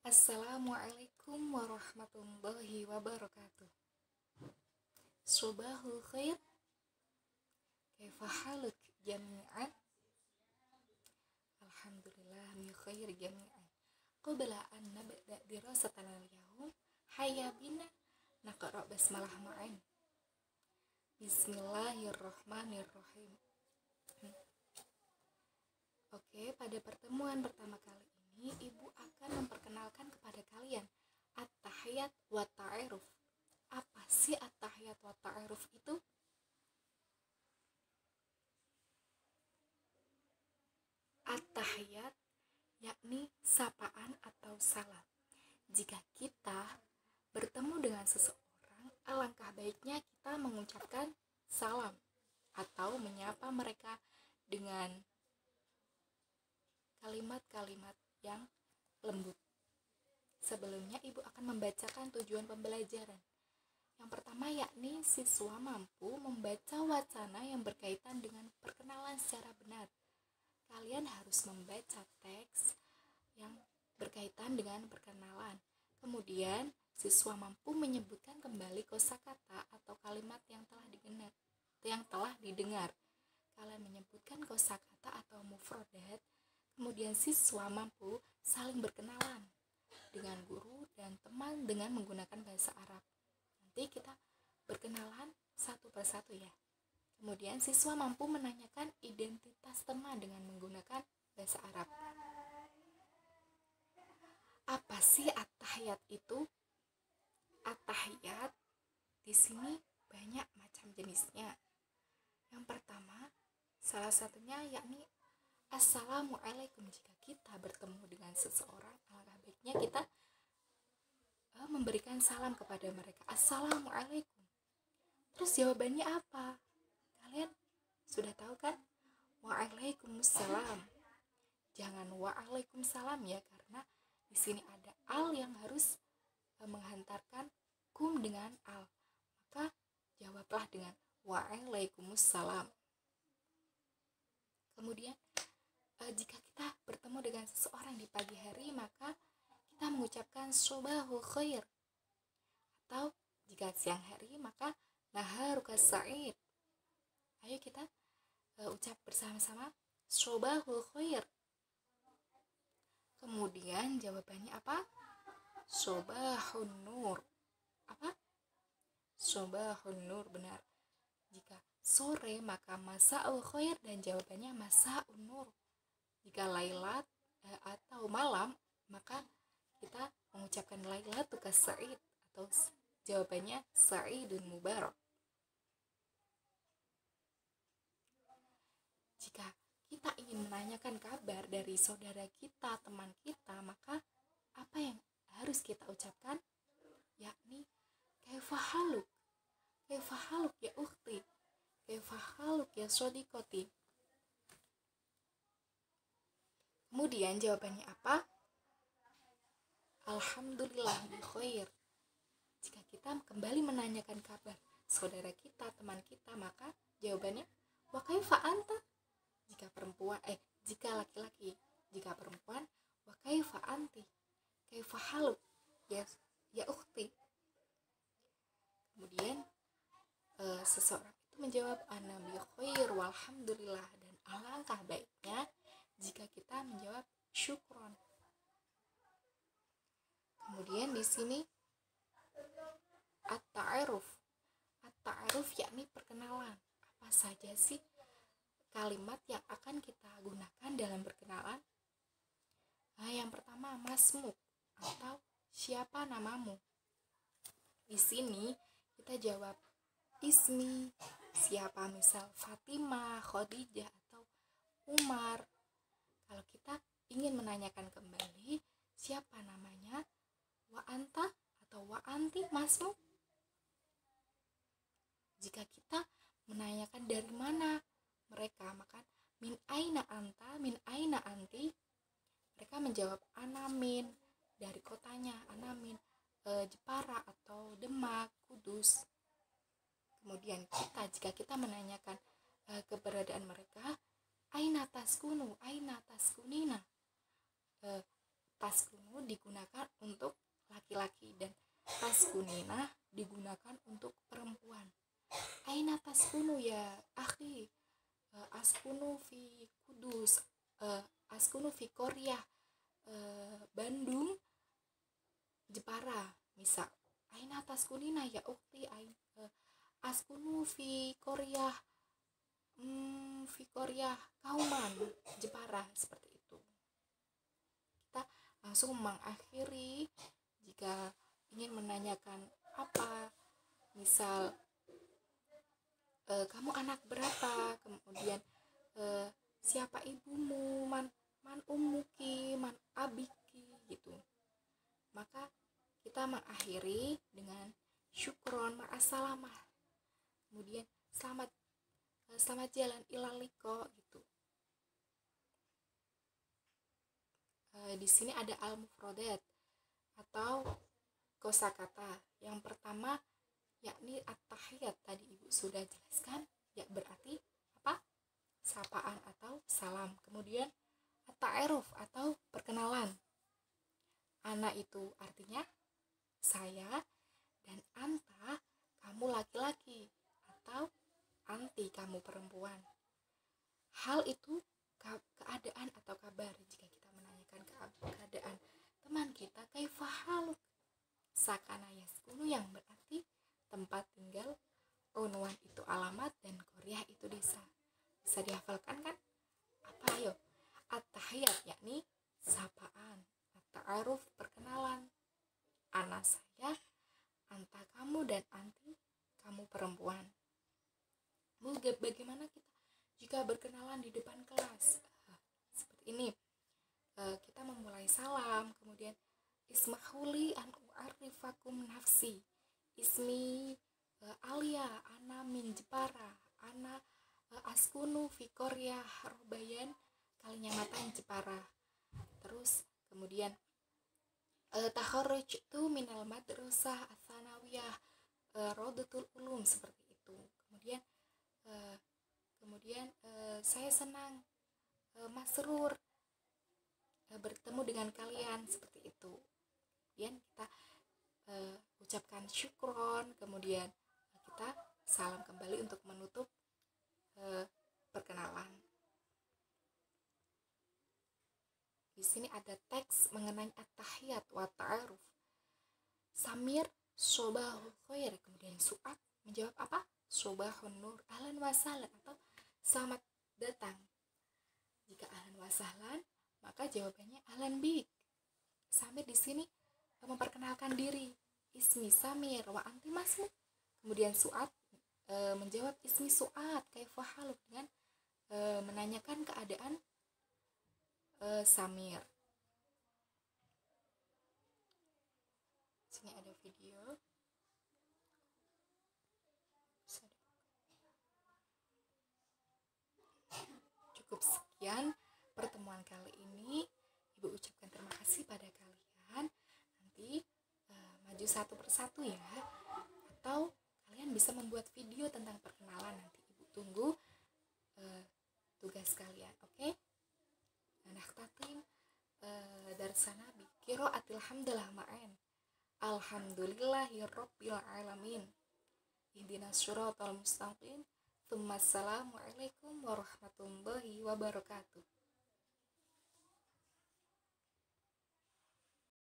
Assalamualaikum warahmatullahi wabarakatuh. Subahul khair. Kaifa haluk jami'an? Alhamdulillah bi khair jami'an. Qabla an nabda dirasatana al-yawm, hayya bina naqra basmalah ma'an. Bismillahirrahmanirrahim. Oke, pada pertemuan pertama kali ini Ibu akan memperkenalkan kepada kalian at-tahiyat wa ta'aruf. Apa sih at-tahiyat wa ta'aruf itu? At-tahiyat yakni sapaan atau salam. Jika kita bertemu dengan seseorang, alangkah baiknya kita mengucapkan salam atau menyapa mereka dengan kalimat-kalimat yang lembut. Sebelumnya Ibu akan membacakan tujuan pembelajaran. Yang pertama yakni siswa mampu membaca wacana yang berkaitan dengan perkenalan secara benar. Kalian harus membaca teks yang berkaitan dengan perkenalan. Kemudian siswa mampu menyebutkan kembali kosakata atau kalimat yang telah didengar. Kalian menyebutkan kosakata atau mufradat. Kemudian siswa mampu saling berkenalan dengan guru dan teman dengan menggunakan bahasa Arab. Nanti kita berkenalan satu persatu ya. Kemudian siswa mampu menanyakan identitas teman dengan menggunakan bahasa Arab. Apa sih at-tahiyat itu? At-tahiyat di sini banyak macam jenisnya. Yang pertama, salah satunya yakni Assalamualaikum. Jika kita bertemu dengan seseorang, alangkah baiknya kita memberikan salam kepada mereka. Assalamualaikum. Terus jawabannya apa? Kalian sudah tahu kan? Waalaikumsalam. Jangan waalaikumsalam ya, karena di sini ada al yang harus menghantarkan kum dengan al. Maka jawablah dengan waalaikumsalam. Kemudian jika kita bertemu dengan seseorang di pagi hari, maka kita mengucapkan subahul khair. Atau jika siang hari, maka naharuka sa'id. Ayo kita ucap bersama-sama subahul khair. Kemudian jawabannya apa? Subahun nur. Apa? Subahun nur, benar. Jika sore maka masa'ul khair dan jawabannya masa'un nur. Jika lailat atau malam, maka kita mengucapkan lailatu kas-sa'id atau jawabannya sa'idun mubarak. Jika kita ingin menanyakan kabar dari saudara kita, teman kita, maka apa yang harus kita ucapkan? Yakni kaifa haluk? Kaifa haluk ya ukhti? Kaifa haluk ya shodiqoti? Kemudian jawabannya apa? Alhamdulillah bi khair. Jika kita kembali menanyakan kabar saudara kita, teman kita, maka jawabannya wa kaifa anta? Jika laki-laki, jika perempuan wa kaifa anti? Kaifa haluk ya ukhti? Kemudian seseorang itu menjawab ana bi khair walhamdulillah, dan alangkah baiknya jika kita menjawab syukron. Kemudian di sini at-ta'aruf. At-ta'aruf yakni perkenalan. Apa saja sih kalimat yang akan kita gunakan dalam berkenalan? Nah, yang pertama masmuk atau siapa namamu. Di sini kita jawab ismi, siapa, misal Fatimah, Khadijah atau Umar. Kalau kita ingin menanyakan kembali siapa namanya, wa anta atau wa anti masmuk. Jika kita menanyakan dari mana mereka, maka min aina anta, min aina anti. Mereka menjawab anamin, dari kotanya anamin, Jepara atau Demak, Kudus. Kemudian jika kita menanyakan keberadaan mereka, aina taskunu, aina taskunina. Taskunu digunakan untuk laki-laki dan taskunina digunakan untuk perempuan. Aina taskunu ya akhi? Askunu fi Kudus, askunu fi Korea, Bandung, Jepara. Misal, aina taskunina ya ukti, askunu fi Korea, Kauman, Jepara, seperti itu. Kita langsung mengakhiri. Jika ingin menanyakan apa, misal kamu anak berapa, kemudian siapa ibumu, man ummuki, man abiki, gitu, maka kita mengakhiri dengan syukron ma'asalamah, kemudian selamat jalan ilaliko, gitu. Di sini ada al-mufrodat atau kosakata. Yang pertama yakni at-tahiyat, tadi Ibu sudah jelaskan, ya berarti apa? Sapaan atau salam. Kemudian at-ta'aruf atau perkenalan. Ana itu artinya saya, dan anta kamu laki-laki, atau anti kamu perempuan. Hal itu keadaan atau kabar. Jika kita menanyakan keadaan teman kita, kaifa haluk, sakana yaskunu yang berarti tempat tinggal, unwan itu alamat, dan Korea itu desa. Bisa dihafalkan kan? Apa ayo? At-tahiyat yakni sapaan, at-ta'aruf perkenalan, ana saya, anta kamu, dan anti kamu perempuan. Bagaimana kita jika berkenalan di depan kelas? Seperti ini. Kita memulai salam, kemudian ismahuli an u'arifakum nafsi, ismi Alia, ana min Jepara, ana askunu fi Korea, Robayan, Kalinyamatan, Jepara. Terus kemudian takharrajtu minal madrasah ats-tsanawiyah, Rodatul Ulum, seperti itu. Kemudian saya senang, masrur, bertemu dengan kalian, seperti itu. Kemudian kita ucapkan syukron, kemudian kita salam kembali untuk menutup perkenalan. Di sini ada teks mengenai at-tahiyat wa ta'aruf. Samir sobahul khair, kemudian Su'ad menjawab apa? Sobahun nur, ahlan wa sahlan, atau selamat datang. Jika ahlan wa sahlan, maka jawabannya ahlan bik. Samir di sini memperkenalkan diri, ismi Samir wa anti masmu. Kemudian Su'ad menjawab ismi Su'ad kaifa haluk, dengan menanyakan keadaan Samir. Sini ada video. Cukup sekian pertemuan kali ini. Ibu ucapkan terima kasih pada kalian. Nanti maju satu persatu ya. Atau kalian bisa membuat video tentang perkenalan. Nanti Ibu tunggu tugas kalian. Oke? Nakhtatim darsana bi qiraatil hamdalah ma'an. Alhamdulillahirabbil alamin. Ihdinas syiratal mustaqim. Assalamualaikum warahmatullahi wabarakatuh.